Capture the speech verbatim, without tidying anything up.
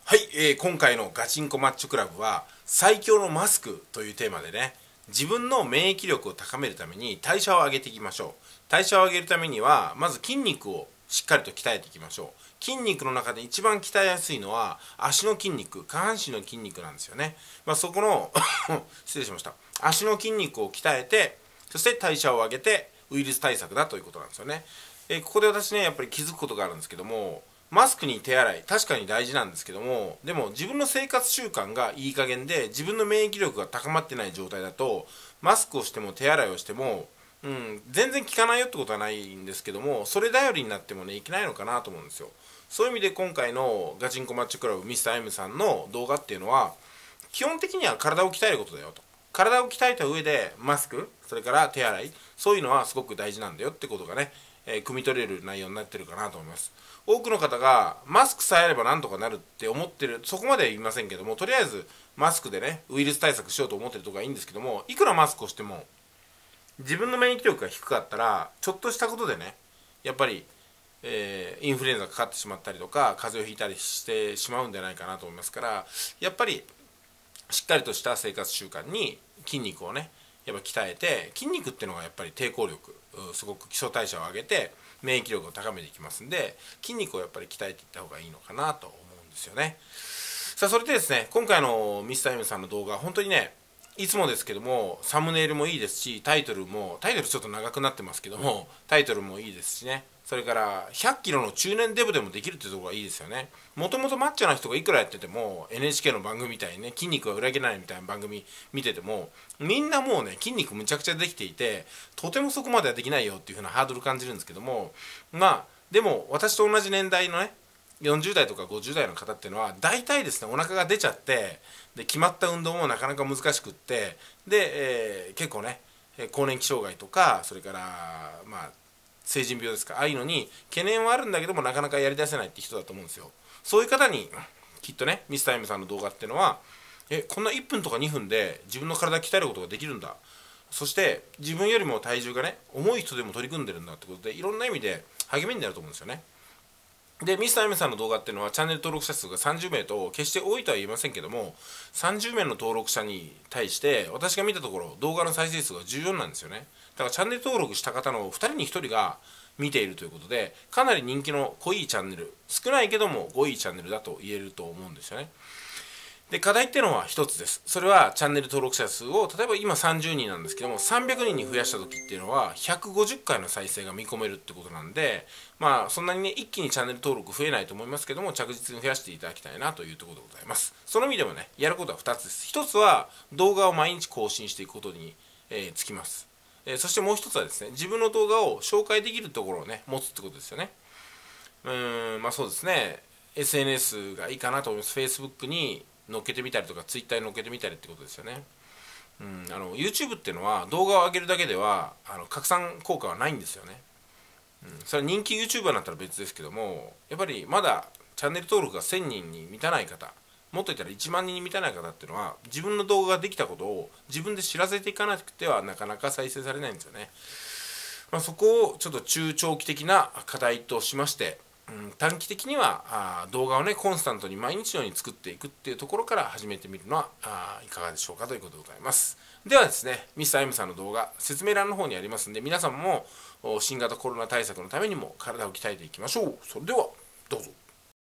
はい、えー今回のガチンコマッチョクラブは最強のマスクというテーマでね、自分の免疫力を高めるために代謝を上げていきましょう。代謝を上げるためにはまず筋肉をしっかりと鍛えていきましょう。筋肉の中で一番鍛えやすいのは足の筋肉、下半身の筋肉なんですよね。まあ、そこの失礼しました、足の筋肉を鍛えて、そして代謝を上げてウイルス対策だということなんですよね。えーここで私ね、やっぱり気づくことがあるんですけども、マスクに手洗い確かに大事なんですけども、でも自分の生活習慣がいい加減で自分の免疫力が高まってない状態だと、マスクをしても手洗いをしても、うん、全然効かないよってことはないんですけども、それ頼りになってもね、いけないのかなと思うんですよ。そういう意味で今回のガチンコマッチョクラブミスター M さんの動画っていうのは、基本的には体を鍛えることだよと。体を鍛えた上でマスク、それから手洗い、そういうのはすごく大事なんだよってことがね、えー、汲み取れる内容になってるかなと思います。多くの方がマスクさえあればなんとかなるって思ってる、そこまでは言いませんけども、とりあえずマスクでねウイルス対策しようと思ってるとこがいいんですけども、いくらマスクをしても自分の免疫力が低かったら、ちょっとしたことでね、やっぱり、えーインフルエンザかかってしまったりとか風邪をひいたりしてしまうんじゃないかなと思いますから、やっぱりしっかりとした生活習慣に筋肉をねやっぱ鍛えて、筋肉っていうのがやっぱり抵抗力、すごく基礎代謝を上げて免疫力を高めていきますんで、筋肉をやっぱり鍛えていった方がいいのかなと思うんですよね。さあ、それでですね、今回のミスター M さんの動画、本当にね、いつもですけどもサムネイルもいいですし、タイトルもタイトルちょっと長くなってますけども、タイトルもいいですしね、それからひゃっキロの中年デブでもできるっていうところがいいですよね。もともとマッチョな人がいくらやってても エヌエイチケー の番組みたいにね、筋肉は裏切らないみたいな番組見てても、みんなもうね筋肉むちゃくちゃできていて、とてもそこまではできないよっていう風なハードル感じるんですけども、まあでも私と同じ年代のねよんじゅう代とかごじゅう代の方っていうのは大体ですね、お腹が出ちゃって、で決まった運動もなかなか難しくって、で、えー結構ね更年期障害とか、それからまあ成人病ですか、ああいうのに懸念はあるんだけどもなかなかやりだせないって人だと思うんですよ。そういう方にきっとねミスター M さんの動画っていうのは、えこんないっぷんとかにふんで自分の体鍛えることができるんだ、そして自分よりも体重がね重い人でも取り組んでるんだってことで、いろんな意味で励みになると思うんですよね。で、ミスター M さんの動画っていうのはチャンネル登録者数がさんじゅうめいと決して多いとは言いませんけども、さんじゅうめいの登録者に対して私が見たところ動画の再生数がじゅうよんなんですよね。だからチャンネル登録した方のふたりにひとりが見ているということで、かなり人気の濃いチャンネル、少ないけども濃いチャンネルだと言えると思うんですよね。で、課題っていうのは一つです。それはチャンネル登録者数を、例えば今さんじゅうにんなんですけども、さんびゃくにんに増やした時っていうのはひゃくごじゅっかいの再生が見込めるってことなんで、まあそんなにね一気にチャンネル登録増えないと思いますけども、着実に増やしていただきたいなというところでございます。その意味でもね、やることはふたつです。ひとつは動画を毎日更新していくことに、えーつきます。えーそしてもう一つはですね、自分の動画を紹介できるところをね持つってことですよね。うーんまあそうですね、 エスエヌエス がいいかなと思います。 Facebook に載っけてみたりとか Twitter に載っけてみたりってことですよね。うん、あの YouTube っていうのは動画を上げるだけではあの拡散効果はないんですよね。うん、それは人気 YouTuber になったら別ですけども、やっぱりまだチャンネル登録がせんにんに満たない方、もっと言ったらいちまんにんに満たない方っていうのは、自分の動画ができたことを自分で知らせていかなくてはなかなか再生されないんですよね。まあ、そこをちょっと中長期的な課題としまして、うん、短期的にはあ動画をねコンスタントに毎日のように作っていくっていうところから始めてみるのはあいかがでしょうかということでございます。ではですね、ミスター M さんの動画説明欄の方にありますんで、皆さんも新型コロナ対策のためにも体を鍛えていきましょう。それではどうぞ。